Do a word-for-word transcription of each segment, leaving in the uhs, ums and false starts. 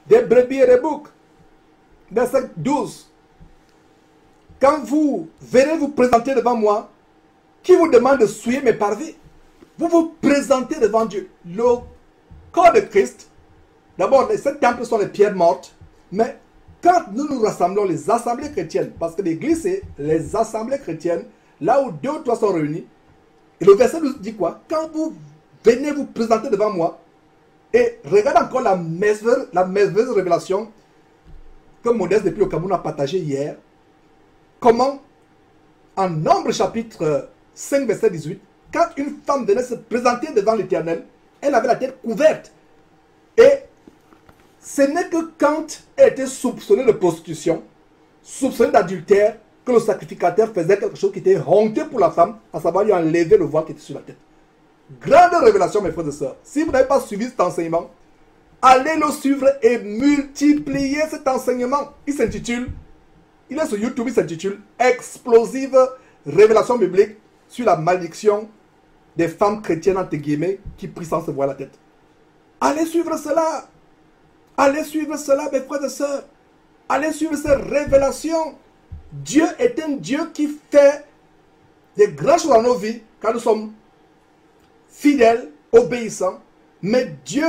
des brebis et des boucs. Verset douze. Quand vous verrez vous présenter devant moi, qui vous demande de souiller mes parvis, vous vous présentez devant Dieu. Le corps de Christ, d'abord, les sept temples sont les pierres mortes, mais quand nous nous rassemblons, les assemblées chrétiennes, parce que l'église, c'est les assemblées chrétiennes, là où deux ou trois sont réunis, et le verset nous dit quoi? Quand vous venez vous présenter devant moi, et regarde encore la merveilleuse, la merveilleuse révélation que Modeste depuis le Cameroun a partagée hier, comment, en Nombre chapitre cinq, verset dix-huit, quand une femme venait se présenter devant l'Éternel, elle avait la tête couverte. Et ce n'est que quand elle était soupçonnée de prostitution, soupçonnée d'adultère, que le sacrificateur faisait quelque chose qui était honteux pour la femme, à savoir lui enlever le voile qui était sur la tête. Grande révélation, mes frères et sœurs. Si vous n'avez pas suivi cet enseignement, allez le suivre et multipliez cet enseignement. Il s'intitule, il est sur YouTube, il s'intitule Explosive révélation biblique sur la malédiction des femmes chrétiennes, entre guillemets, qui prient sans se voir la tête. Allez suivre cela. Allez suivre cela, mes frères et sœurs. Allez suivre ces révélations. Dieu est un Dieu qui fait des grandes choses dans nos vies quand nous sommes fidèles, obéissants. Mais Dieu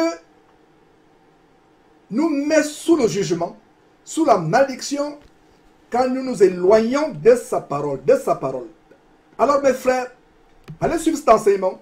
nous met sous le jugement, sous la malédiction, quand nous nous éloignons de sa parole, de sa parole. Alors mes frères, allez suivre cet enseignement.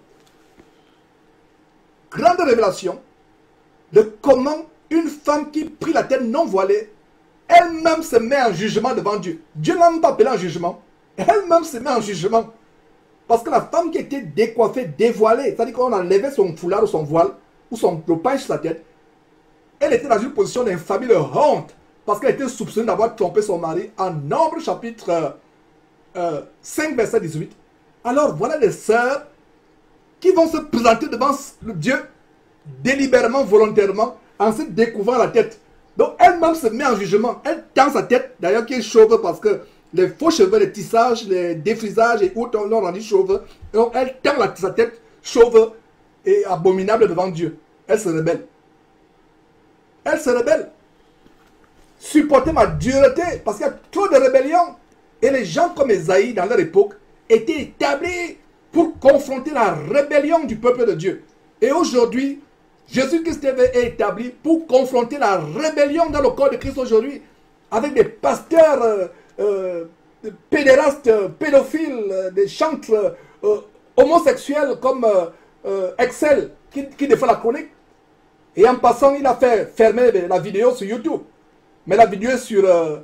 Grande révélation de comment une femme qui prie la tête non voilée, elle-même se met en jugement devant Dieu. Dieu n'a même pas appelé en jugement. Elle-même se met en jugement. Parce que la femme qui était décoiffée, dévoilée, c'est-à-dire qu'on enlevait son foulard ou son voile, ou son pain sur sa tête, elle était dans une position d'infamie, de honte, parce qu'elle était soupçonnée d'avoir trompé son mari, en Nombre chapitre euh, cinq, verset dix-huit. Alors voilà les sœurs qui vont se présenter devant le Dieu délibérément, volontairement, en se découvrant la tête. Donc elle-même se met en jugement. Elle tend sa tête, d'ailleurs qui est chauve parce que les faux cheveux, les tissages, les défrisages et autres l'ont rendu chauve. Donc elle tend la, sa tête chauve et abominable devant Dieu. Elle se rebelle. Elle se rebelle. Supportez ma dureté parce qu'il y a trop de rébellion. Et les gens comme Esaïe dans leur époque étaient établis pour confronter la rébellion du peuple de Dieu. Et aujourd'hui, Jésus-Christ est établi pour confronter la rébellion dans le corps de Christ aujourd'hui, avec des pasteurs euh, euh, pédérastes, pédophiles, euh, des chantres euh, homosexuels comme euh, euh, Excel qui, qui défend la chronique. Et en passant, il a fait fermer la vidéo sur YouTube. Mais la vidéo est sur, euh,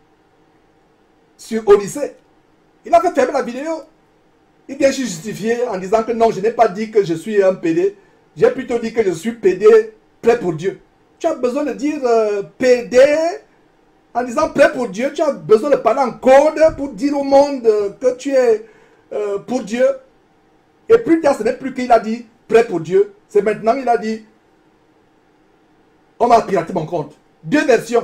sur Odyssée. Il a fait fermer la vidéo. Il vient justifier en disant que non, je n'ai pas dit que je suis un pédé. J'ai plutôt dit que je suis pédé, prêt pour Dieu. Tu as besoin de dire euh, pédé en disant prêt pour Dieu. Tu as besoin de parler en code pour dire au monde euh, que tu es euh, pour Dieu. Et plus tard, ce n'est plus qu'il a dit prêt pour Dieu. C'est maintenant il a dit on m'a piraté mon compte. Deux versions.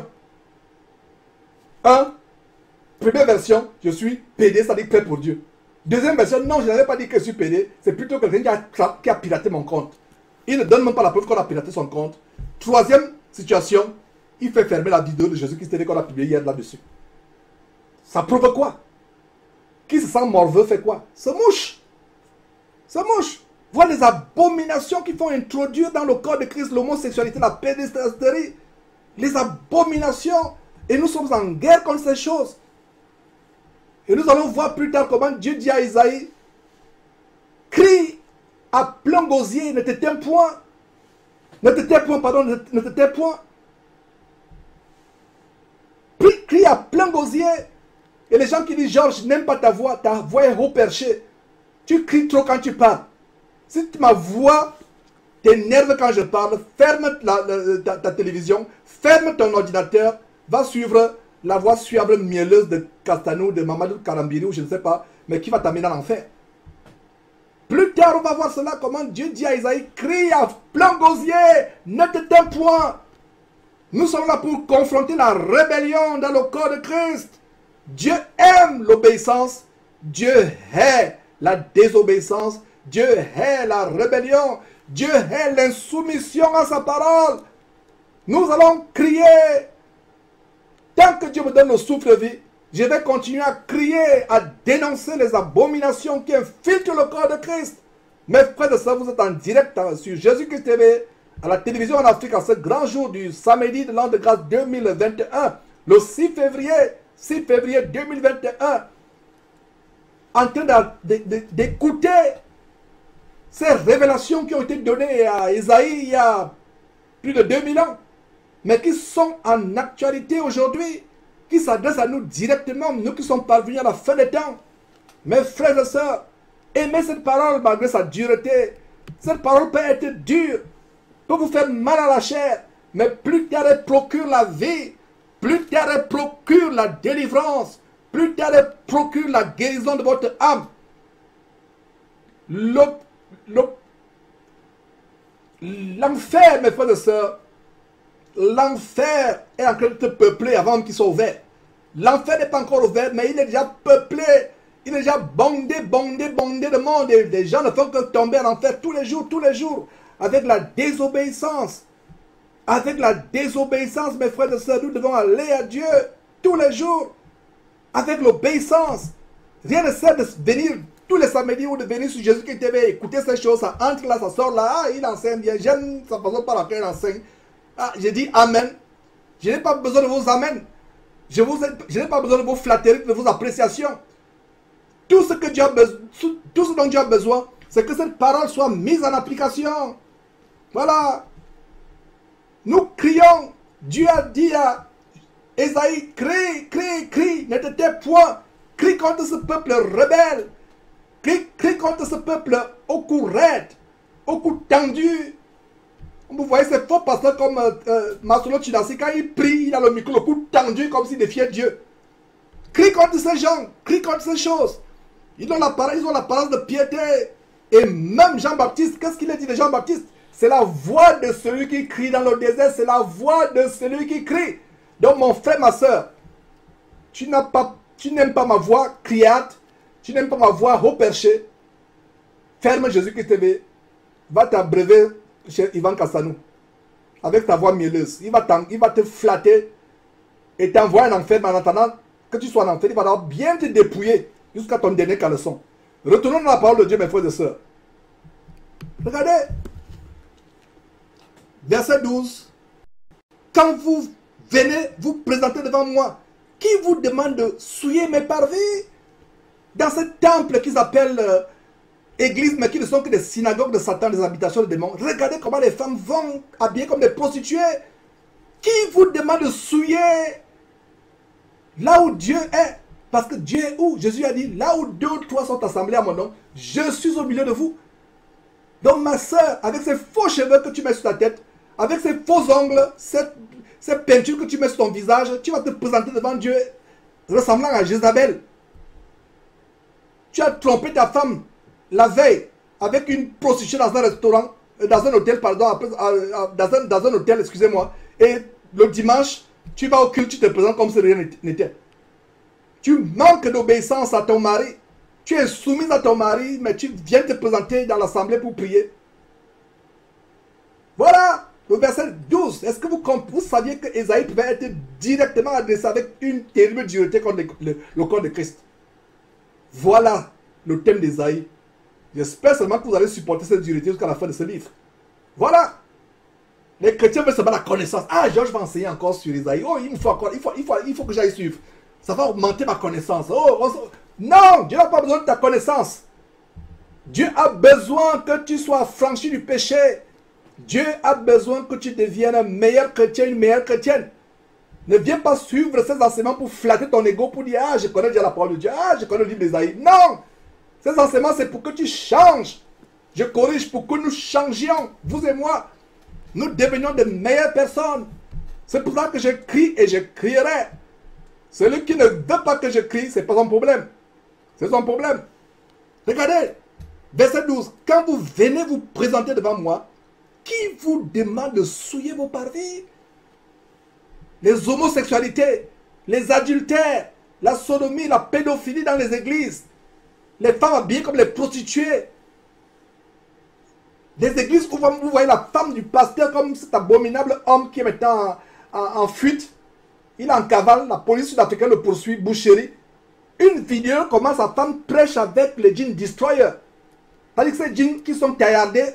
Un, première version, je suis pédé, c'est-à-dire prêt pour Dieu. Deuxième version, non, je n'avais pas dit que je suis pédé. C'est plutôt quelqu'un qui a, qui a piraté mon compte. Il ne donne même pas la preuve qu'on a piraté son compte. Troisième situation, il fait fermer la vidéo de Jésus-Christ qu'on a publiée hier là-dessus. Ça prouve quoi? Qui se sent morveux fait quoi? Se mouche. Se mouche. Voilà les abominations qui font introduire dans le corps de Christ l'homosexualité, la pédestre, les abominations. Et nous sommes en guerre contre ces choses. Et nous allons voir plus tard comment Dieu dit à Isaïe, crie à plein gosier, ne te tais point, ne te tais point, pardon, ne te tais point. Crie à plein gosier. Et les gens qui disent, Georges, je n'aime pas ta voix, ta voix est haut perchée. Tu cries trop quand tu parles. Si ma voix t'énerve quand je parle, ferme la, la, ta, ta télévision, ferme ton ordinateur, va suivre la voix suave, mielleuse de Castanou, de Mamadou Karambiri, ou je ne sais pas, mais qui va t'amener dans l'enfer. Plus tard, on va voir cela, comment Dieu dit à Isaïe, crie à plein gosier, ne te tais point. Nous sommes là pour confronter la rébellion dans le corps de Christ. Dieu aime l'obéissance, Dieu hait la désobéissance, Dieu hait la rébellion, Dieu hait l'insoumission à sa parole. Nous allons crier. Tant que Dieu me donne le souffle de vie, je vais continuer à crier, à dénoncer les abominations qui infiltrent le corps de Christ. Mes frères et sœurs, vous êtes en direct sur Jésus-Christ T V, à la télévision en Afrique, à ce grand jour du samedi de l'an de grâce deux mille vingt et un, le six février, six février deux mille vingt et un, en train d'écouter ces révélations qui ont été données à Isaïe il y a plus de deux mille ans, mais qui sont en actualité aujourd'hui, qui s'adressent à nous directement, nous qui sommes parvenus à la fin des temps. Mes frères et sœurs, aimez cette parole malgré sa dureté. Cette parole peut être dure, peut vous faire mal à la chair, mais plus tard elle procure la vie, plus tard elle procure la délivrance, plus tard elle procure la guérison de votre âme. L'enfer, mes frères et sœurs, l'enfer est en train de te peupler avant qu'il soit ouvert. L'enfer n'est pas encore ouvert, mais il est déjà peuplé. Il est déjà bondé, bondé, bondé de monde. Et les gens ne font que tomber en enfer tous les jours, tous les jours. Avec la désobéissance. Avec la désobéissance, mes frères et sœurs, nous devons aller à Dieu tous les jours. Avec l'obéissance. Rien ne sert de venir tous les samedis ou de venir sur Jésus-Christ T V, écouter ces choses, ça entre là, ça sort là. Ah, il enseigne bien. J'aime sa façon par laquelle il enseigne. Ah, j'ai dit Amen. Je n'ai pas besoin de vos Amen. Je, je n'ai pas besoin de vos flatteries, de vos appréciations. Tout ce, que Dieu a besoin, tout ce dont Dieu a besoin, c'est que cette parole soit mise en application. Voilà. Nous crions. Dieu a dit à Esaïe, crie, crie, crie, ne te tais point. Crie contre ce peuple rebelle. Crie, crie contre ce peuple au cou raide, au cou tendu. Vous voyez ces faux pasteurs comme euh, euh, Masolo Chidassi, quand il prie, il a le micro, le cou tendu comme s'il défiait Dieu. Crie contre ces gens, crie contre ces choses. Ils ont l'apparence de piété. Et même Jean-Baptiste, qu'est-ce qu'il a dit de Jean-Baptiste? C'est la voix de celui qui crie dans le désert, c'est la voix de celui qui crie. Donc mon frère, ma soeur, tu n'as pas, tu n'aimes pas ma voix criante, tu n'aimes pas ma voix haut perché, ferme Jésus-Christ T V, va t'abreuver chez Ivan Kassanou, avec ta voix mielleuse. Il va, il va te flatter et t'envoyer en enfer, mais en attendant que tu sois en enfer, il va bien te dépouiller jusqu'à ton dernier caleçon. Retournons dans la parole de Dieu, mes frères et sœurs. Regardez, verset douze. Quand vous venez vous présenter devant moi, qui vous demande de souiller mes parvis? Dans ce temple qu'ils appellent euh, église, mais qui ne sont que des synagogues de Satan, des habitations de démons. Regardez comment les femmes vont habillées comme des prostituées. Qui vous demande de souiller là où Dieu est? Parce que Dieu est où? Jésus a dit, là où deux ou trois sont assemblés à mon nom, je suis au milieu de vous. Donc ma soeur, avec ces faux cheveux que tu mets sur ta tête, avec ces faux ongles, cette, cette peinture que tu mets sur ton visage, tu vas te présenter devant Dieu ressemblant à Jézabel. Tu as trompé ta femme la veille avec une prostituée dans un restaurant, dans un hôtel, pardon, dans un, dans un hôtel, excusez-moi. Et le dimanche, tu vas au culte, tu te présentes comme si rien n'était. Tu manques d'obéissance à ton mari. Tu es soumise à ton mari, mais tu viens te présenter dans l'assemblée pour prier. Voilà le verset douze. Est-ce que vous, vous saviez que Esaïe pouvait être directement adressé avec une terrible dureté contre le, le, le corps de Christ? Voilà le thème d'Esaïe. J'espère seulement que vous allez supporter cette dureté jusqu'à la fin de ce livre. Voilà. Les chrétiens veulent seulement la connaissance. Ah, Georges va enseigner encore sur Esaïe. Oh, il me faut encore, il faut, il faut, il faut que j'aille suivre. Ça va augmenter ma connaissance. Oh, on, non, Dieu n'a pas besoin de ta connaissance. Dieu a besoin que tu sois affranchi du péché. Dieu a besoin que tu deviennes un meilleur chrétien, une meilleure chrétienne. Ne viens pas suivre ces enseignements pour flatter ton ego, pour dire, ah, je connais déjà la parole de Dieu, ah, je connais le livre d'Esaïe. Non! Ces enseignements, c'est pour que tu changes. Je corrige pour que nous changions, vous et moi. Nous devenions de meilleures personnes. C'est pour ça que je crie et je crierai. Celui qui ne veut pas que je crie, ce n'est pas son problème. C'est son problème. Regardez, verset douze. Quand vous venez vous présenter devant moi, qui vous demande de souiller vos parvis? Les homosexualités, les adultères, la sodomie, la pédophilie dans les églises, les femmes habillées comme les prostituées. Des églises où vous voyez la femme du pasteur comme cet abominable homme qui est maintenant en, en, en fuite. Il est en cavale, la police sud-africaine le poursuit, boucherie. Une vidéo comment sa femme prêche avec les jeans destroyer. C'est-à-dire que ces jeans qui sont taillardés.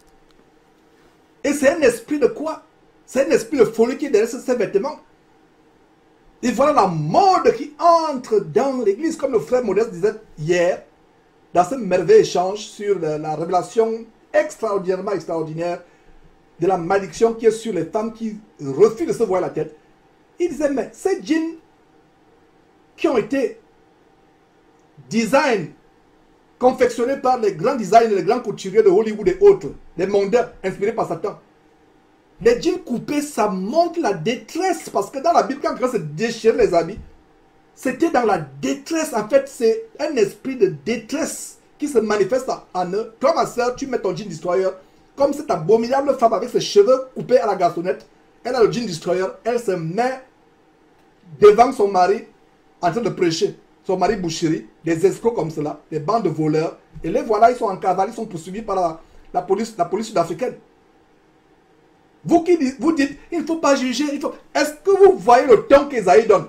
Et c'est un esprit de quoi? C'est un esprit de folie qui est derrière ces vêtements. Et voilà la mode qui entre dans l'église, comme le frère Modeste disait hier, dans ce merveilleux échange sur la, la révélation extraordinairement extraordinaire de la malédiction qui est sur les femmes qui refusent de se voir la tête. Il disait, mais ces jeans qui ont été design, confectionnés par les grands designers, les grands couturiers de Hollywood et autres, les mondains inspirés par Satan, les jeans coupés, ça montre la détresse, parce que dans la Bible, quand quelqu'un se déchire les habits, c'était dans la détresse. En fait, c'est un esprit de détresse qui se manifeste en eux. Toi, ma soeur, tu mets ton jean destroyer, comme cette abominable femme avec ses cheveux coupés à la garçonnette, elle a le jean destroyer, elle se met devant son mari en train de prêcher. Son mari boucherie, des escrocs comme cela, des bandes de voleurs, et les voilà, ils sont en cavale, ils sont poursuivis par la, la police, la police sud-africaine. Vous qui dites, vous dites, il ne faut pas juger, il faut... Est-ce que vous voyez le temps qu'Ésaïe donne?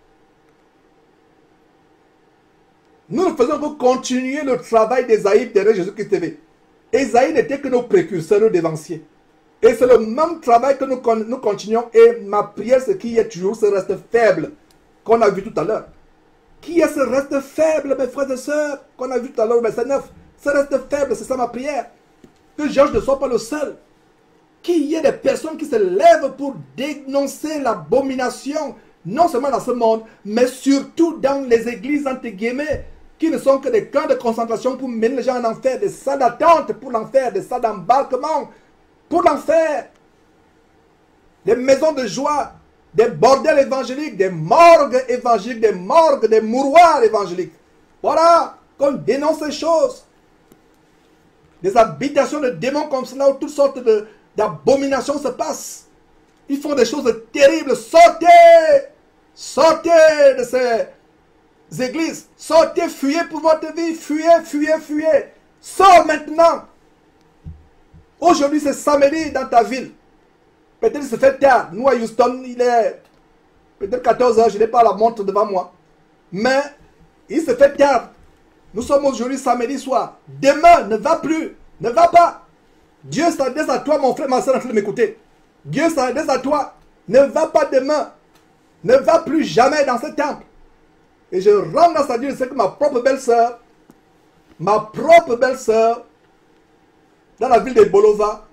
Nous ne faisons que continuer le travail d'Ésaïe derrière Jésus-Christ T V. Ésaïe n'était que nos précurseurs, nos dévanciers. Et c'est le même travail que nous, nous continuons. Et ma prière, c'est qu'il y ait toujours ce reste faible qu'on a vu tout à l'heure. Qui est ce reste faible, mes frères et sœurs, qu'on a vu tout à l'heure au verset neuf? Ce reste faible, c'est ça ma prière. Que Georges ne soit pas le seul. Qu'il y ait des personnes qui se lèvent pour dénoncer l'abomination, non seulement dans ce monde, mais surtout dans les églises, entre guillemets, qui ne sont que des camps de concentration pour mener les gens en enfer, des salles d'attente pour l'enfer, des salles d'embarquement pour l'enfer, des maisons de joie, des bordels évangéliques, des morgues évangéliques, des morgues, des mouroirs évangéliques. Voilà, qu'on dénonce ces choses. Des habitations de démons comme cela, où toutes sortes d'abominations se passent. Ils font des choses terribles. Sortez! Sortez de ces églises. Sortez, fuyez pour votre vie. Fuyez, fuyez, fuyez. Sors maintenant. Aujourd'hui, c'est samedi dans ta ville. Peut-être qu'il se fait tard. Nous, à Houston, il est peut-être quatorze heures. Je n'ai pas la montre devant moi. Mais il se fait tard. Nous sommes aujourd'hui samedi soir. Demain, ne va plus. Ne va pas. Dieu s'adresse à toi, mon frère, ma soeur, en train de m'écouter. Dieu s'adresse à toi. Ne va pas demain. Ne va plus jamais dans ce temple. Et je rends grâce à Dieu, je sais que ma propre belle-sœur, ma propre belle-sœur, dans la ville de Bolova,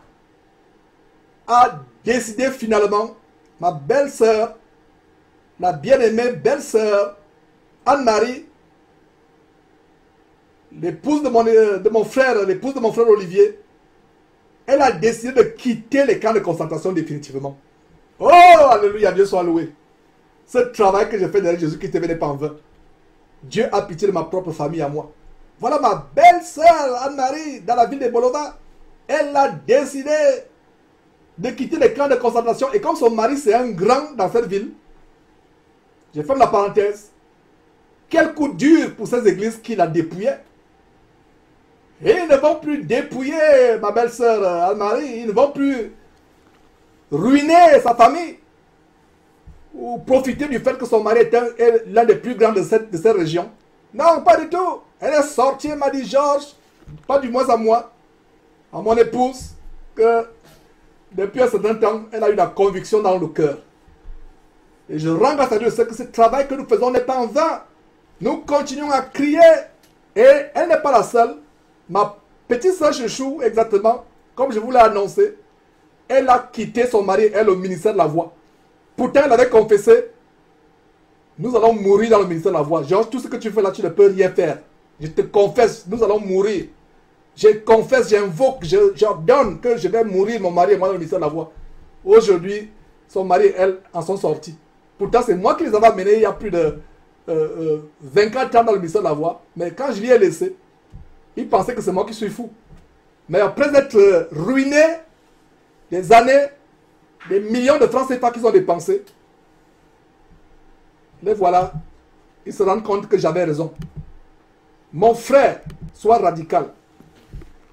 a décidé finalement, ma belle-sœur, la bien-aimée belle-sœur, Anne-Marie, l'épouse de mon, de mon frère, l'épouse de mon frère Olivier, elle a décidé de quitter les camps de concentration définitivement. Oh, alléluia, Dieu soit loué. Ce travail que j'ai fait derrière Jésus qui te venait pas en vain. Dieu a pitié de ma propre famille à moi. Voilà ma belle-sœur Anne-Marie dans la ville de Bolova. Elle a décidé de quitter les camps de concentration. Et comme son mari c'est un grand dans cette ville, je ferme la parenthèse. Quel coup dur pour ces églises qui la dépouillaient. Et ils ne vont plus dépouiller ma belle-sœur Anne-Marie. Ils ne vont plus ruiner sa famille. Ou profiter du fait que son mari est l'un des plus grands de cette, de cette région. Non, pas du tout. Elle est sortie, elle m'a dit, Georges, pas du moins à moi, à mon épouse, que depuis un certain temps, elle a eu la conviction dans le cœur. Et je rends grâce à Dieu, c'est que ce travail que nous faisons n'est pas en vain. Nous continuons à crier. Et elle n'est pas la seule. Ma petite soeur Chouchou, exactement, comme je vous l'ai annoncé, elle a quitté son mari, elle, au ministère de la Voix. Pourtant, elle avait confessé, nous allons mourir dans le ministère de la Voix. Georges, tout ce que tu fais là, tu ne peux rien faire. Je te confesse, nous allons mourir. Je confesse, j'invoque, j'ordonne que je vais mourir, mon mari et moi, dans le ministère de la Voix. Aujourd'hui, son mari et elle en sont sortis. Pourtant, c'est moi qui les avais amenés il y a plus de euh, euh, vingt-quatre ans dans le ministère de la Voix. Mais quand je l'y ai laissé, il pensait que c'est moi qui suis fou. Mais après être ruiné des années, des millions de francs C F A qu'ils ont dépensés, les voilà, ils se rendent compte que j'avais raison. Mon frère, sois radical.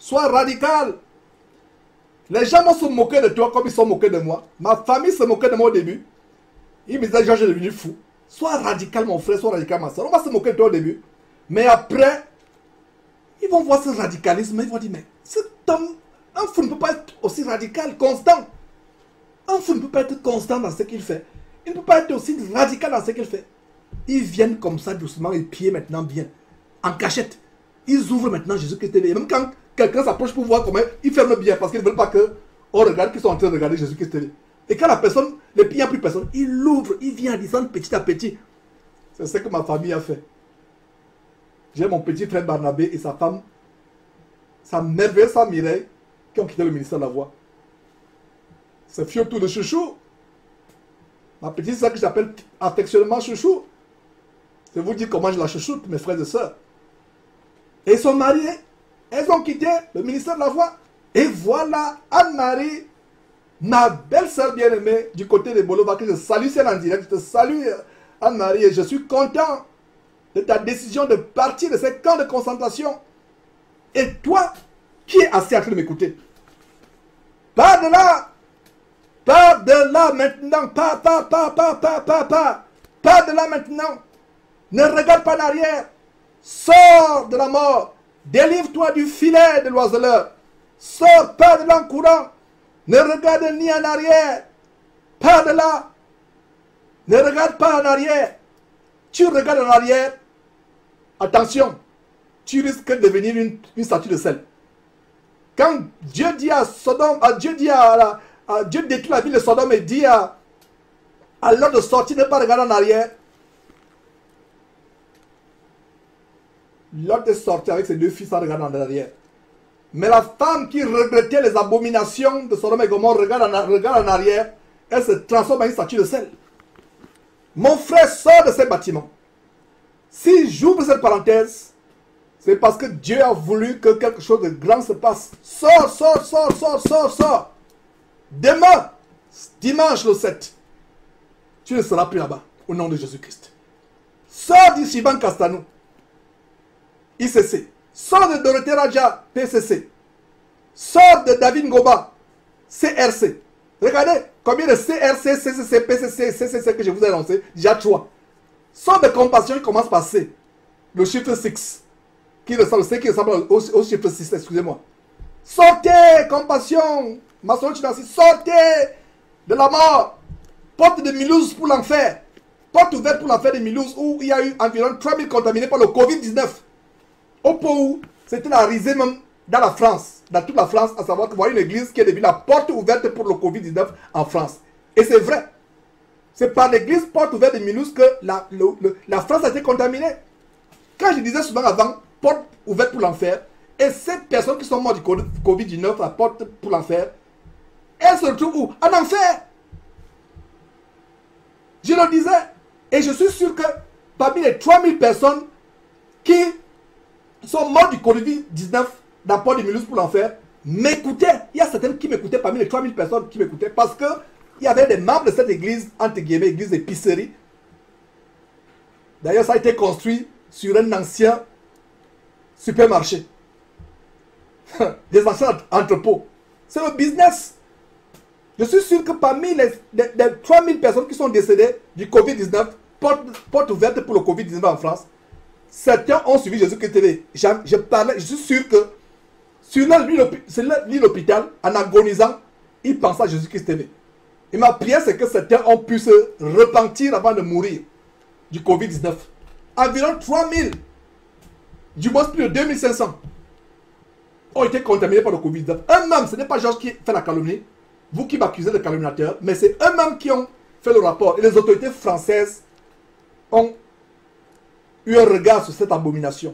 Sois radical. Les gens vont se moquer de toi comme ils sont moqués de moi. Ma famille se moquait de moi au début. Ils me disaient, Georges est devenu fou. Sois radical, mon frère, sois radical, ma soeur. On va se moquer de toi au début. Mais après, ils vont voir ce radicalisme. Ils vont dire, mais cet homme, un fou ne peut pas être aussi radical, constant. Un fou ne peut pas être constant dans ce qu'il fait. Il ne peut pas être aussi radical dans ce qu'il fait. Ils viennent comme ça doucement, les pieds maintenant bien, en cachette. Ils ouvrent maintenant Jésus-Christ T V. Et même quand quelqu'un s'approche pour voir comment ils ferment bien parce qu'ils ne veulent pas qu'on regarde qu'ils sont en train de regarder Jésus-Christ T V. Et quand la personne, il n'y a plus personne, il l'ouvre, il vient descendre petit à petit. C'est ce que ma famille a fait. J'ai mon petit frère Barnabé et sa femme, sa merveilleuse femme Mireille, qui ont quitté le ministère de la Voix. C'est Fiotou de Chouchou. Ma petite soeur que j'appelle affectueusement Chouchou. Je vous dis comment je la chouchoute, mes frères et sœurs. Et ils sont mariés. Elles ont quitté le ministère de la Voix. Et voilà Anne-Marie, ma belle-sœur bien-aimée, du côté de Bolova, que je salue, c'est en direct. Je te salue, Anne-Marie, et je suis content de ta décision de partir de ces camps de concentration. Et toi, qui es assis en train de m'écouter, pas de là, pas de là maintenant, pas, pas, pas, pas, pas, pas, pas, pas de là maintenant. Ne regarde pas en arrière. Sors de la mort. Délivre-toi du filet de l'oiseleur. Sors pas de là en courant. Ne regarde ni en arrière. Pas de là. Ne regarde pas en arrière. Tu regardes en arrière. Attention. Tu risques de devenir une, une statue de sel. Quand Dieu dit à Sodome, à Dieu dit à, la, à Dieu détruit la ville de Sodome et dit à, à l'heure de sortir, ne pas regarder en arrière. L'autre est sorti avec ses deux fils en regardant en arrière. Mais la femme qui regrettait les abominations de Sodome et Gomorrhe regarde en, regarde en arrière, elle se transforme en une statue de sel. Mon frère sort de ces bâtiments. Si j'ouvre cette parenthèse, c'est parce que Dieu a voulu que quelque chose de grand se passe. Sors, sors, sors, sors, sors, sors. Demain, dimanche le sept, tu ne seras plus là-bas, au nom de Jésus-Christ. Sors d'ici, Ban Castanou. I C C. Sors de Dorothée Raja, P C C. Sors de David Ngoba, C R C. Regardez combien de C R C, C C C, P C C, C C C que je vous ai annoncé. Déjà trois. Sors de Compassion qui commence par C. Le chiffre six. Qui ressemble, C qui ressemble au, au chiffre six, excusez-moi. Sortez, Compassion. Maçon Chinasi, sortez de la mort. Porte de Milouz pour l'enfer. Porte ouverte pour l'enfer de Milouz où il y a eu environ trois mille contaminés par le Covid dix-neuf. Au point où c'était la risée même dans la France, dans toute la France, à savoir que voilà une église qui est devenue la porte ouverte pour le Covid dix-neuf en France. Et c'est vrai. C'est par l'église porte ouverte de Milouz que la, le, le, la France a été contaminée. Quand je disais souvent avant, porte ouverte pour l'enfer, et ces personnes qui sont mortes du Covid dix-neuf, la porte pour l'enfer, elles se retrouvent où? En enfer. Je le disais, et je suis sûr que parmi les trois mille personnes qui sont morts du Covid dix-neuf dans Port de Milouz pour l'enfer, m'écoutaient. Il y a certaines qui m'écoutaient parmi les trois mille personnes qui m'écoutaient parce que il y avait des membres de cette église, entre guillemets, église d'épicerie. D'ailleurs, ça a été construit sur un ancien supermarché. Des anciens entrepôts. C'est le business. Je suis sûr que parmi les, les, les trois mille personnes qui sont décédées du Covid dix-neuf, porte, porte ouverte pour le Covid dix-neuf en France, certains ont suivi Jésus-Christ T V. Je, je, parlais, je suis sûr que sur leur lit d'hôpital, en agonisant, ils pensaient à Jésus-Christ T V. Et ma prière, c'est que certains ont pu se repentir avant de mourir du Covid dix-neuf. Environ trois mille, du moins plus de deux mille cinq cents, ont été contaminés par le Covid dix-neuf. Eux-mêmes, ce n'est pas Georges qui fait la calomnie, vous qui m'accusez de calomniateur, mais c'est eux-mêmes qui ont fait le rapport. Et les autorités françaises ont eu un regard sur cette abomination.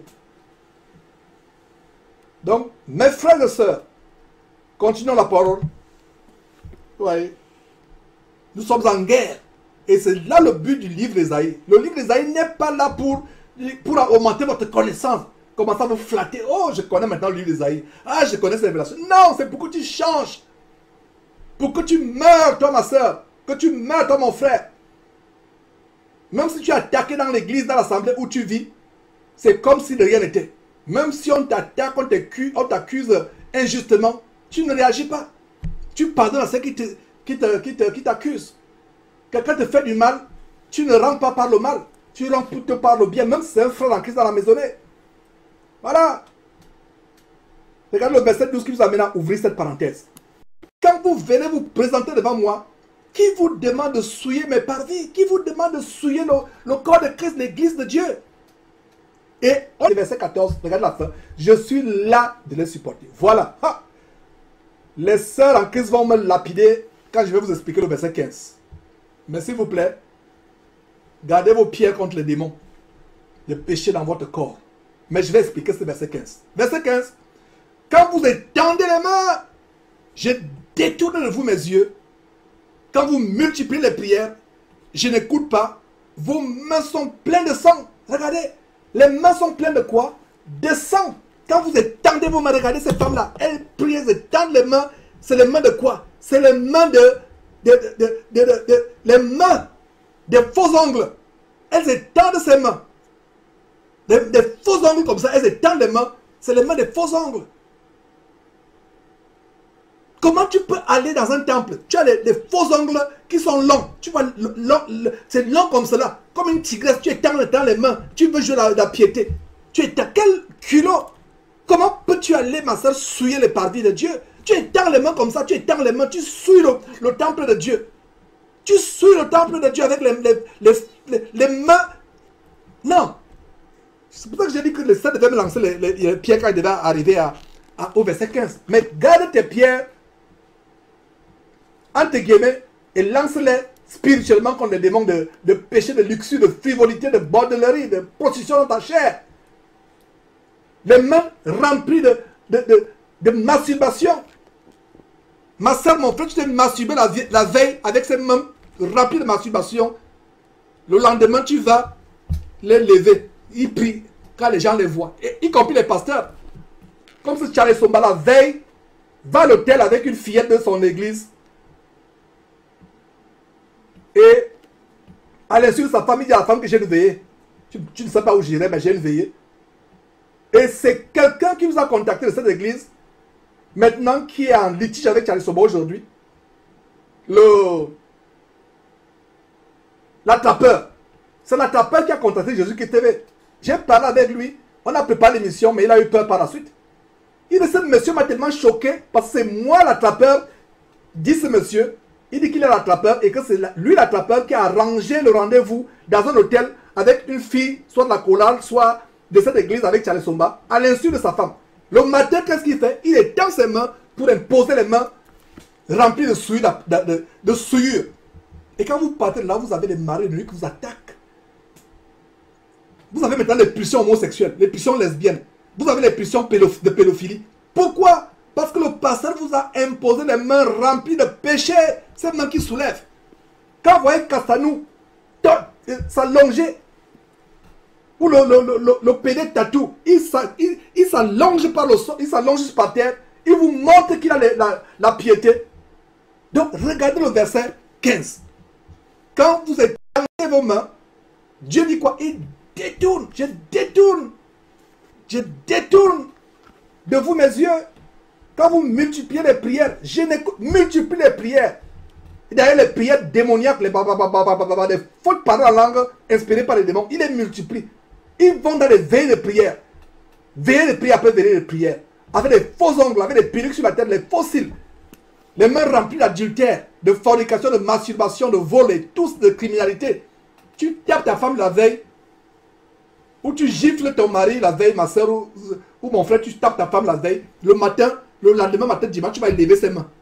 Donc, mes frères et sœurs, continuons la parole. Ouais. Nous sommes en guerre. Et c'est là le but du livre d'Ésaïe. Le livre d'Ésaïe n'est pas là pour, pour augmenter votre connaissance. Commencez à vous flatter. Oh, je connais maintenant le livre d'Ésaïe. Ah, je connais cette révélation. Non, c'est pour que tu changes. Pour que tu meurs, toi, ma soeur. Que tu meurs, toi, mon frère. Même si tu es attaqué dans l'église, dans l'assemblée où tu vis, c'est comme si de rien n'était. Même si on t'attaque, on t'accuse injustement, tu ne réagis pas. Tu pardonnes à ceux qui te, qui te, qui te, qui t'accusent. Quelqu'un te fait du mal, tu ne rends pas par le mal. Tu rends plutôt par le bien, même si c'est un frère en Christ dans la maisonnée. Voilà. Regardez le verset douze qui vous amène à ouvrir cette parenthèse. Quand vous venez vous présenter devant moi, qui vous demande de souiller mes parvis? Qui vous demande de souiller le, le corps de Christ, l'église de Dieu? Et au verset quatorze, regardez la fin. Je suis là de les supporter. Voilà. Ha. Les sœurs en Christ vont me lapider quand je vais vous expliquer le verset quinze. Mais s'il vous plaît, gardez vos pierres contre les démons, le péché dans votre corps. Mais je vais expliquer ce verset quinze. Verset quinze. Quand vous étendez les mains, je détourne de vous mes yeux. Quand vous multipliez les prières, je n'écoute pas. Vos mains sont pleines de sang. Regardez, les mains sont pleines de quoi? De sang. Quand vous étendez vos mains, regardez ces femmes-là. Elles prient, elles étendent les mains. C'est les mains de quoi? C'est les mains de, de, de, de, de, de, de... Les mains des faux ongles. Elles étendent ces mains. Des, des faux ongles comme ça, elles étendent les mains. C'est les mains des faux ongles. Comment tu peux aller dans un temple? Tu as les, les faux ongles qui sont longs. Tu vois, c'est long comme cela. Comme une tigresse, tu étends dans les mains. Tu veux jouer la, la piété. Tu étends. Quel culot! Comment peux-tu aller, ma soeur, souiller les parvis de Dieu? Tu étends les mains comme ça, tu étends les mains, tu souilles le, le temple de Dieu. Tu souilles le temple de Dieu avec les, les, les, les, les mains. Non. C'est pour ça que j'ai dit que le Seigneur devait me lancer les, les, les pierres quand il devait arriver à, à, au verset quinze. Mais garde tes pierres entre guillemets, et lance-les spirituellement contre les démons de, de péché, de luxure, de frivolité, de bordellerie, de prostitution dans ta chair. Les mains remplies de, de, de, de masturbation. Ma soeur, mon frère, tu t'es masturbé la, la veille avec ces mains remplies de masturbation. Le lendemain, tu vas les lever. Ils prient quand les gens les voient, et, y compris les pasteurs. Comme si Charles Somba la veille va à l'hôtel avec une fillette de son église. Et à l'insu de sa famille, il dit à la femme que j'ai une veillée. Tu, tu ne sais pas où j'irai, mais j'ai une veillée. Et c'est quelqu'un qui vous a contacté de cette église, maintenant qui est en litige avec Charles Soba aujourd'hui. Le l'attrapeur. C'est l'attrapeur qui a contacté Jésus qui T V. J'ai parlé avec lui. On a préparé l'émission, mais il a eu peur par la suite. Il dit, ce monsieur m'a tellement choqué parce que c'est moi l'attrapeur, dit ce monsieur. Il dit qu'il est l'attrapeur et que c'est lui l'attrapeur qui a arrangé le rendez-vous dans un hôtel avec une fille, soit de la chorale, soit de cette église avec Charles Somba, à l'insu de sa femme. Le matin, qu'est-ce qu'il fait? Il étend ses mains pour imposer les mains remplies de souillure. De, de, de souillure. Et quand vous partez de là, vous avez des maris de nuit qui vous attaquent. Vous avez maintenant les pulsions homosexuelles, les pulsions lesbiennes. Vous avez les pulsions de pédophilie. Pourquoi? Parce que le pasteur vous a imposé les mains remplies de péché. Ces mains qui soulèvent. Quand vous voyez Castanou s'allonger, ou le, le, le, le, le pédé tatou, il s'allonge par le sol, il s'allonge par terre, il vous montre qu'il a la, la, la piété. Donc regardez le verset quinze. Quand vous étendez vos mains, Dieu dit quoi? Il détourne, je détourne, je détourne de vous mes yeux. Quand vous multipliez les prières, je multiplie les prières. Et d'ailleurs, les prières démoniaques, les, les fautes paroles en langue inspirées par les démons, il les multiplie. Ils vont dans les veilles de prière. Veillées de prière après veillées de prière. Avec des faux ongles, avec des perruques sur la tête, les faux cils. Les mains remplies d'adultère, de fornication, de masturbation, de vol et tous de criminalité. Tu tapes ta femme la veille, ou tu gifles ton mari la veille, ma soeur ou, ou mon frère, tu tapes ta femme la veille. Le matin, le lendemain matin, dimanche, tu vas lever ses mains.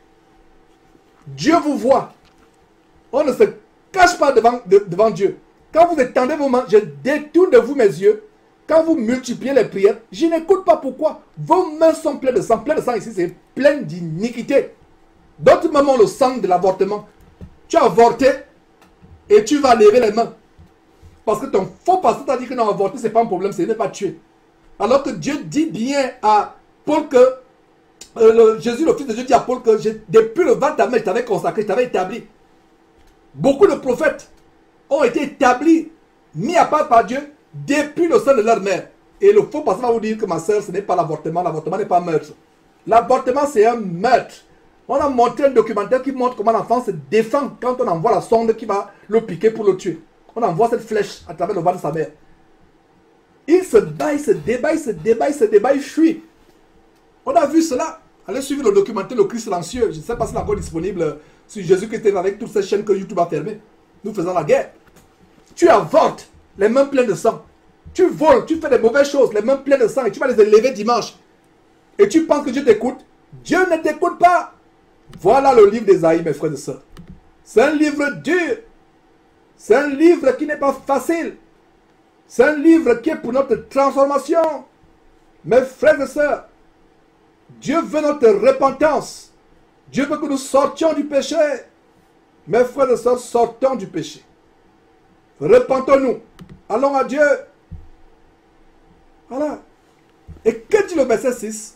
Dieu vous voit. On ne se cache pas devant, de, devant Dieu. Quand vous étendez vos mains, je détourne de vous mes yeux. Quand vous multipliez les prières, je n'écoute pas pourquoi. Vos mains sont pleines de sang. Plein de sang ici, c'est plein d'iniquité. D'autres même ont le sang de l'avortement. Tu as avorté et tu vas lever les mains. Parce que ton faux pasteur t'a dit que non, avorter, ce n'est pas un problème, ce n'est pas tuer. Alors que Dieu dit bien à Paul que, euh, le, Jésus, le Fils de Dieu, dit à Paul que je, depuis le ventre de ta mère, je t'avais consacré, je t'avais établi. Beaucoup de prophètes ont été établis, mis à part par Dieu, depuis le sein de leur mère. Et le faux pasteur va vous dire que ma soeur, ce n'est pas l'avortement, l'avortement n'est pas meurtre. L'avortement, c'est un meurtre. On a montré un documentaire qui montre comment l'enfant se défend quand on envoie la sonde qui va le piquer pour le tuer. On envoie cette flèche à travers le ventre de sa mère. Il se bat, il se débat, il se débat, il se débat, il fuit. On a vu cela. Allez suivre le documentaire Le Christ silencieux. Je ne sais pas si c'est encore disponible sur Jésus-Christ avec toutes ces chaînes que YouTube a fermées. Nous faisons la guerre. Tu avortes, les mains pleines de sang. Tu voles, tu fais des mauvaises choses, les mains pleines de sang, et tu vas les élever dimanche. Et tu penses que Dieu t'écoute? Dieu ne t'écoute pas. Voilà le livre d'Ésaïe, mes frères et sœurs. C'est un livre dur. C'est un livre qui n'est pas facile. C'est un livre qui est pour notre transformation. Mes frères et sœurs, Dieu veut notre repentance. Dieu veut que nous sortions du péché. Mes frères et sœurs, sortons du péché. Repentons-nous. Allons à Dieu. Voilà. Et que dit le verset six?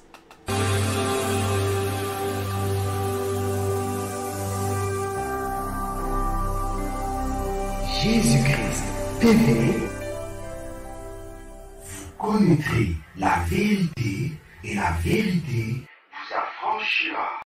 Jésus-Christ T V, vous connaîtrez la vérité et la vérité vous affranchira.